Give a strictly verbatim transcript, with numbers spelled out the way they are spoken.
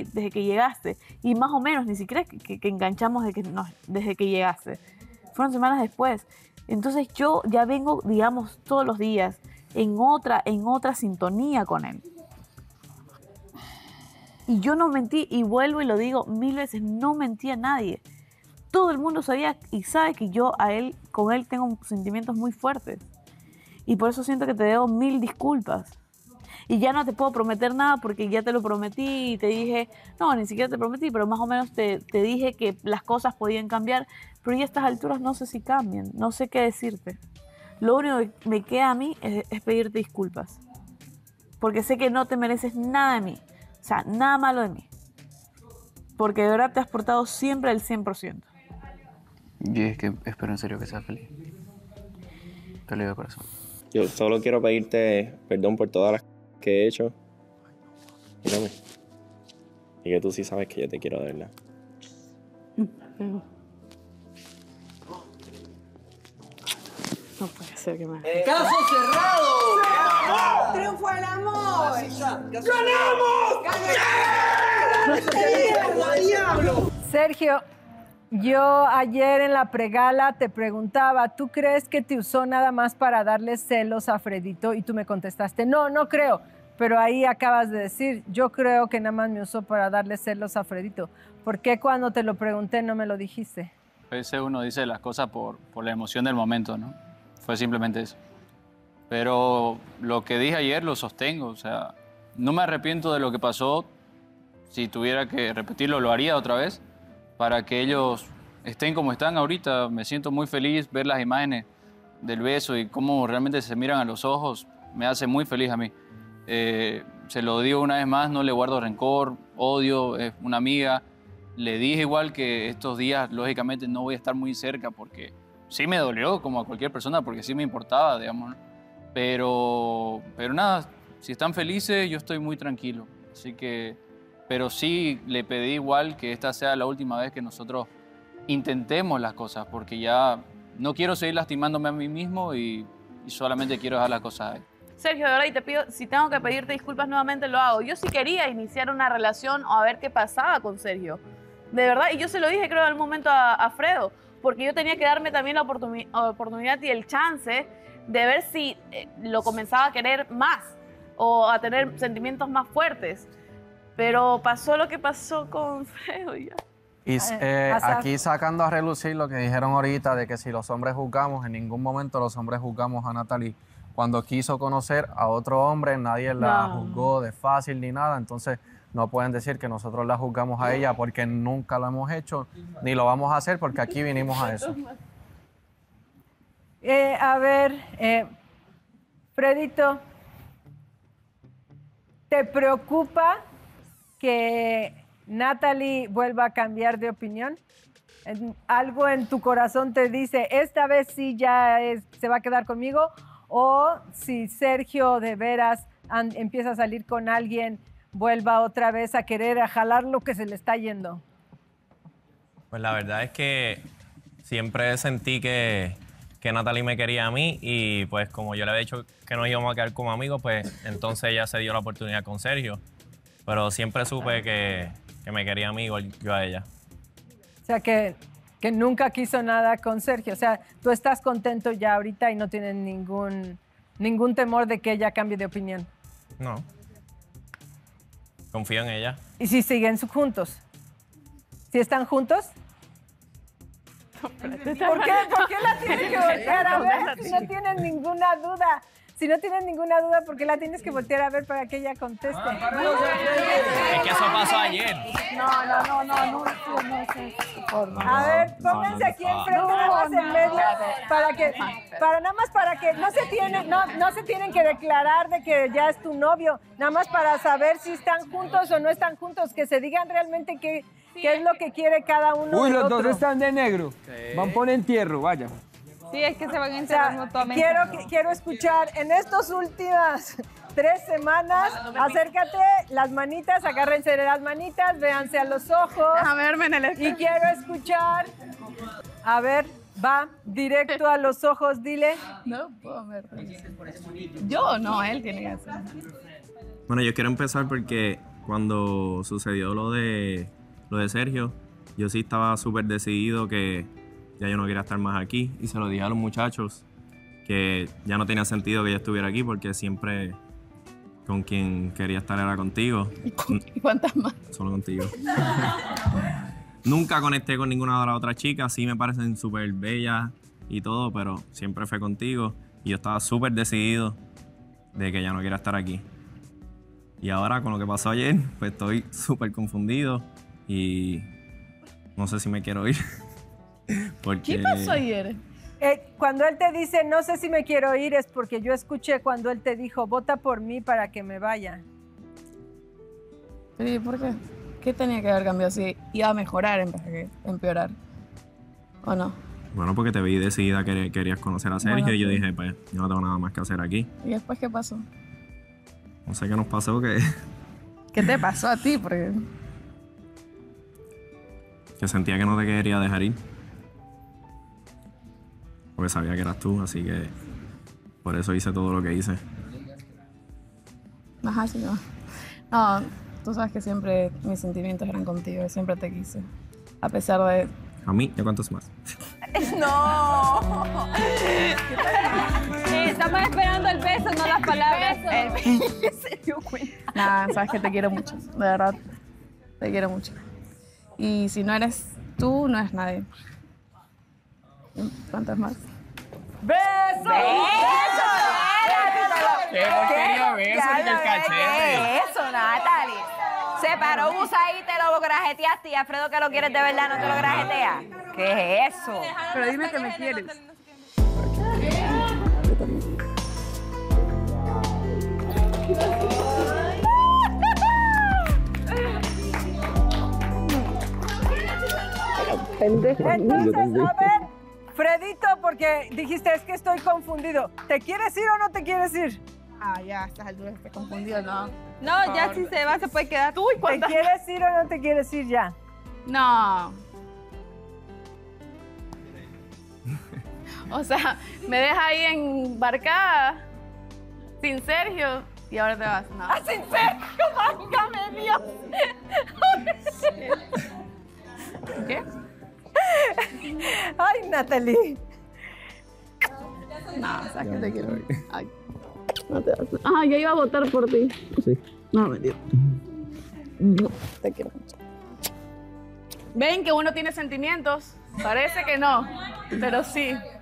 conocí desde que llegaste. Y más o menos, ni siquiera que, que, que enganchamos de que no, desde que llegaste. Fueron semanas después. Entonces yo ya vengo, digamos, todos los días en otra, en otra sintonía con él. Y yo no mentí, y vuelvo y lo digo mil veces, no mentí a nadie. Todo el mundo sabía y sabe que yo a él, con él tengo sentimientos muy fuertes. Y por eso siento que te debo mil disculpas. Y ya no te puedo prometer nada porque ya te lo prometí y te dije, no, ni siquiera te prometí, pero más o menos te, te dije que las cosas podían cambiar, pero ya a estas alturas no sé si cambian, no sé qué decirte. Lo único que me queda a mí es, es pedirte disculpas, porque sé que no te mereces nada de mí, o sea, nada malo de mí, porque de verdad te has portado siempre el cien por ciento. Y es que espero en serio que seas feliz. Te lo digo de corazón. Yo solo quiero pedirte perdón por todas las que he hecho. Mírame. Y que tú sí sabes que yo te quiero de verdad. No puede ser que me... Eh, ¡Caso cerrado! ¡Triunfo del amor! ¡Ganamos! Sergio, yo ayer en la pregala te preguntaba, ¿tú crees que te usó nada más para darle celos a Fredito? Y tú me contestaste, no, no creo. Pero ahí acabas de decir, yo creo que nada más me usó para darle celos a Fredito. ¿Por qué cuando te lo pregunté no me lo dijiste? A veces uno dice las cosas por, por la emoción del momento, ¿no? Fue simplemente eso. Pero lo que dije ayer lo sostengo, o sea, no me arrepiento de lo que pasó. Si tuviera que repetirlo, lo haría otra vez para que ellos estén como están ahorita. Me siento muy feliz ver las imágenes del beso y cómo realmente se miran a los ojos. Me hace muy feliz a mí. Eh, se lo digo una vez más, no le guardo rencor, odio, es una amiga. Le dije igual que estos días, lógicamente, no voy a estar muy cerca porque sí me dolió, como a cualquier persona, porque sí me importaba, digamos, ¿no? Pero, pero nada, si están felices, yo estoy muy tranquilo. Así que, pero sí le pedí igual que esta sea la última vez que nosotros intentemos las cosas, porque ya no quiero seguir lastimándome a mí mismo y, y solamente quiero dejar las cosas ahí. Sergio, de verdad, y te pido, si tengo que pedirte disculpas nuevamente, lo hago. Yo sí quería iniciar una relación o a ver qué pasaba con Sergio. De verdad, y yo se lo dije, creo, en algún momento a, a Fredo, porque yo tenía que darme también la oportuni oportunidad y el chance de ver si eh, lo comenzaba a querer más o a tener sentimientos más fuertes. Pero pasó lo que pasó con Fredo y ya. Y eh, aquí sacando a relucir lo que dijeron ahorita de que si los hombres juzgamos, en ningún momento los hombres juzgamos a Natalie. Cuando quiso conocer a otro hombre, nadie la No. juzgó de fácil ni nada, entonces no pueden decir que nosotros la juzgamos a ella porque nunca lo hemos hecho, ni lo vamos a hacer porque aquí vinimos a eso. Eh, a ver, eh, Fredito, ¿te preocupa que Natalie vuelva a cambiar de opinión? En- ¿Algo en tu corazón te dice, esta vez sí ya es- se va a quedar conmigo? ¿O si Sergio de veras an- empieza a salir con alguien, vuelva otra vez a querer a jalar lo que se le está yendo? Pues la verdad es que siempre sentí que, que Natalie me quería a mí y pues como yo le había dicho que nos íbamos a quedar como amigos, pues entonces ella se dio la oportunidad con Sergio. Pero siempre supe que, que me quería a mí igual yo a ella. O sea, que, que nunca quiso nada con Sergio. O sea, tú estás contento ya ahorita y no tienes ningún, ningún temor de que ella cambie de opinión. No. Confío en ella. ¿Y si siguen su- juntos? ¿Si están juntos? ¿Por qué, ¿Por qué la tienes que voltear a ver si no tienes ninguna duda? Si no tienes ninguna duda, ¿por qué la tienes que voltear a ver para que ella conteste? Es que eso pasó ayer. No, no, no, no, no, no, no es esa forma. A ver, pónganse aquí enfrente, nada más en medio, para que, para nada más para que no se tienen, no, no se tienen que declarar de que ya es tu novio, nada más para saber si están juntos o no están juntos, que se digan realmente qué, qué es lo que quiere cada uno. Uy, del los dos otro. están de negro. Van por entierro, vaya. Sí, es que se van a O enterrar sea, mutuamente. quiero, que- quiero escuchar en estas últimas tres semanas, acércate, las manitas, agárrense de las manitas, véanse a los ojos. A verme en el espejo. Y quiero escuchar, a ver, va directo a los ojos, dile. No puedo ver. Yo no, él tiene que hacer. Bueno, yo quiero empezar porque cuando sucedió lo de, lo de Sergio, yo sí estaba súper decidido que ya yo no quería estar más aquí. Y se lo dije a los muchachos que ya no tenía sentido que yo estuviera aquí porque siempre con quien quería estar era contigo. ¿Y cuántas más? Solo contigo. Nunca conecté con ninguna de las otras chicas. Sí me parecen súper bellas y todo, pero siempre fue contigo. Y yo estaba súper decidido de que ya no quería estar aquí. Y ahora con lo que pasó ayer, pues estoy súper confundido y no sé si me quiero ir. Porque... ¿Qué pasó ayer? Eh, cuando él te dice, no sé si me quiero ir, es porque yo escuché cuando él te dijo, vota por mí para que me vaya. ¿Y por qué? ¿Qué tenía que haber cambiado si iba a mejorar en vez de empeorar? ¿O no? Bueno, porque te vi decidida que querías conocer a Sergio Bueno, y yo sí. dije, pues yo no tengo nada más que hacer aquí. ¿Y después qué pasó? No sé qué nos pasó, que, ¿Qué te pasó a ti? Porque que sentía que no te quería dejar ir. Porque sabía que eras tú, así que por eso hice todo lo que hice. Ajá, sí, no. No, tú sabes que siempre mis sentimientos eran contigo, siempre te quise. A pesar de... A mí, ¿y cuántos más? ¡No! Eh, estamos esperando el beso, no las palabras. Se dio cuenta. Nada, sabes que te quiero mucho, de verdad. Te quiero mucho. Y si no eres tú, no es nadie. ¿Cuántas más? ¡Beso! ¡Beso! ¡Qué porquería beso ni el cachete! Eso, Natalie. Se paró Busa y te lo grajeteaste y Alfredo que lo quieres de verdad no te lo grajetea. ¿Qué es eso? Pero dime que me quieres. Entonces, a ver, Fredito, porque dijiste, es que estoy confundido. ¿Te quieres ir o no te quieres ir? Ah, ya, a estas alturas estoy confundido, ¿no? No, ya si se va se puede quedar. Tú y ¿Te quieres ir o no te quieres ir ya? No. O sea, me dejas ahí embarcada sin Sergio y ahora te vas. No. ¡Ah, sin Sergio! ¡Válgame Dios! ¿Qué? Ay, Natalie. No, o sea, que te quiero. Ay, no te vas. Ah, yo iba a votar por ti. Sí. No, mentira. No, te quiero mucho. ¿Ven que uno tiene sentimientos? Parece que no, pero sí.